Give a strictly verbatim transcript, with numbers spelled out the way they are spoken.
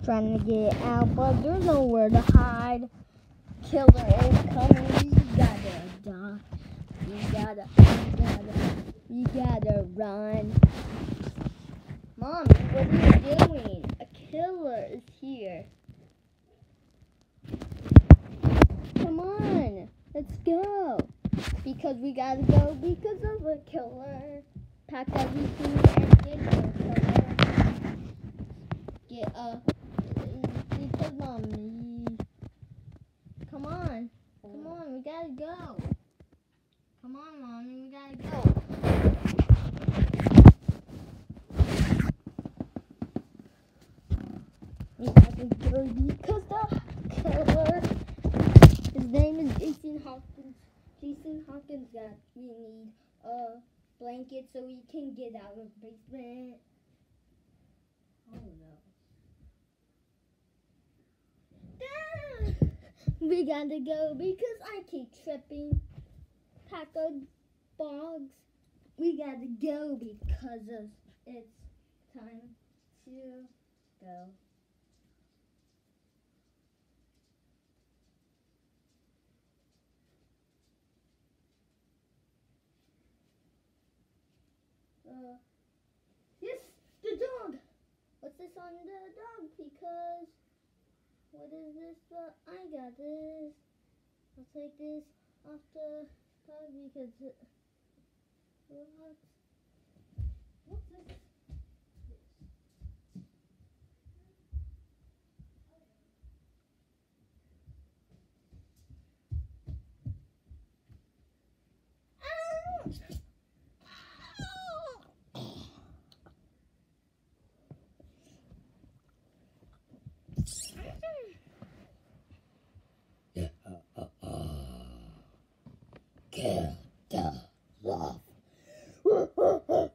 trying to get out, but there's nowhere to hide. Killer is coming. We gotta die. We gotta, we gotta, we gotta run. Mom, what are you doing? A killer is here. Come on, let's go. Because we gotta go because of a killer. Pack everything and get a killer. Get a, because mommy. Come on, come on, we gotta go. Come on, mommy, we gotta go. We gotta go because the killer. His name is Jason Hawkins. Jason Hawkins got, we need a blanket so we can get out of the basement. Oh no. Ah! We gotta go because I keep tripping. Pack of bogs. We gotta go because of it's time to go. Uh, yes, the dog. What's this on the dog? Because what is this? Uh, I got this. I'll take this off the dog because it, what? What's this? Kill the love.